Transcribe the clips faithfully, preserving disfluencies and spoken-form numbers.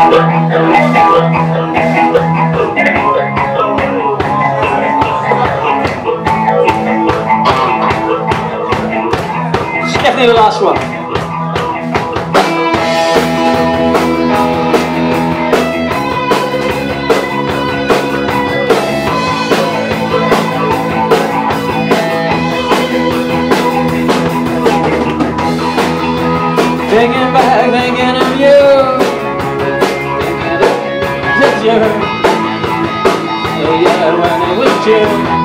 Definitely the last one. Thinking back, thinking of you, it's you, yeah, when it was you.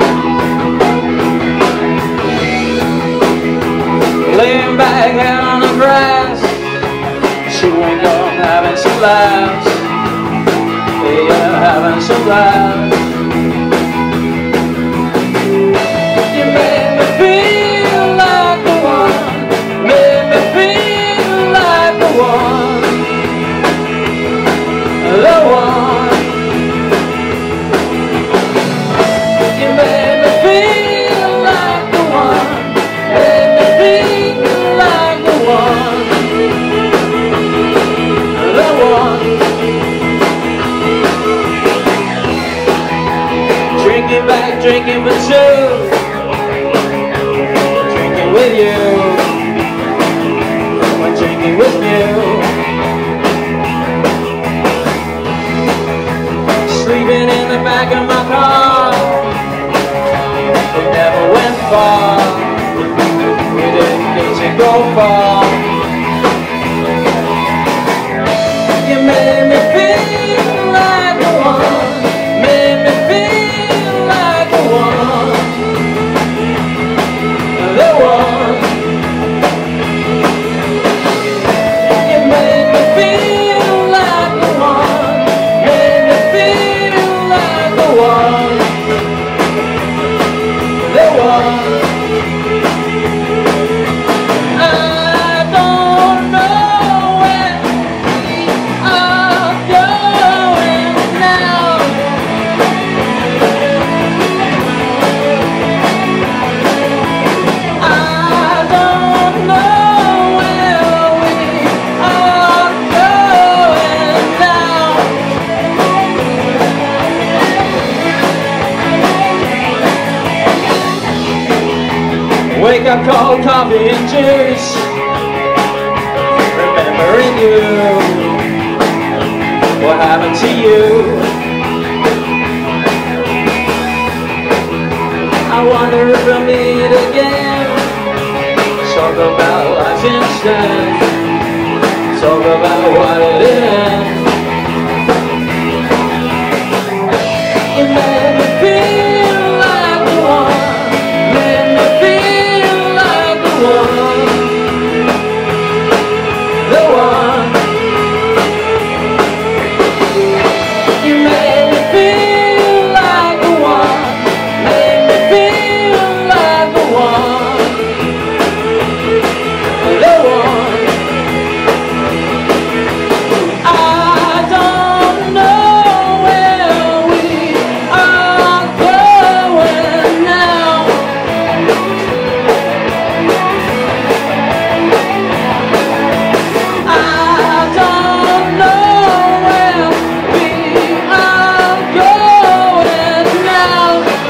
Laying back out on the grass, chewing gum, having some laughs, yeah, having some laughs. You made me feel like the one, made me feel like the one, the one. You made me feel like the one, made me feel like the one, the one. Drinking back, drinking for two, drinking with you, when drinking with you. Sleeping in the back of my car, we never went far, we didn't need to go far. You made me feel like the one, made me feel like the one, the one. You made me feel like the one, made me feel like the one, the one. I don't know where we are going now. I don't know where we are going now. Wake up, cold coffee and juice, remembering you, what happened to you. I wonder if we'll meet again, talk about life instead, talk about what it is. You made me feel like the one, made me feel like the one, the one. You made me feel like the one, made me feel like the one, the one. I don't know where we are going now. I don't know where we are going now.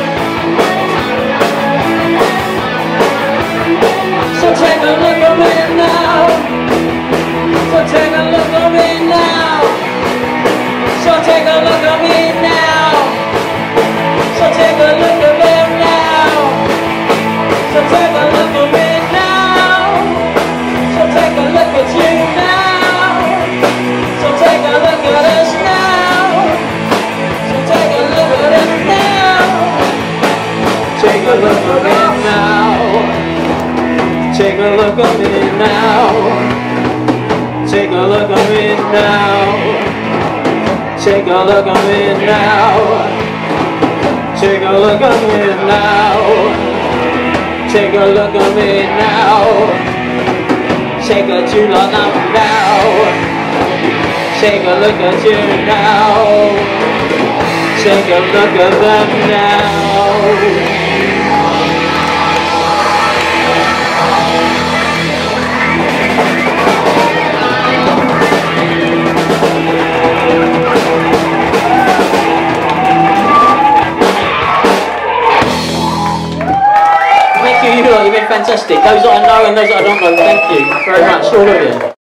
So take a look at me now. So take a look at me now. So take a look at me now. So take a look at me now. So take a look at me now. So take a look at you now. So take a look at us now. So take a look at us now. Take a look at me now. Take a look at me now. Take a look at me now. Take a look at me now. Take a look at me now. Take a look at me now. Take a too long now. Take a look at you now. Take a look at them now. lot, you've been fantastic. Those that I know and those that I don't know, thank you very much, all of you.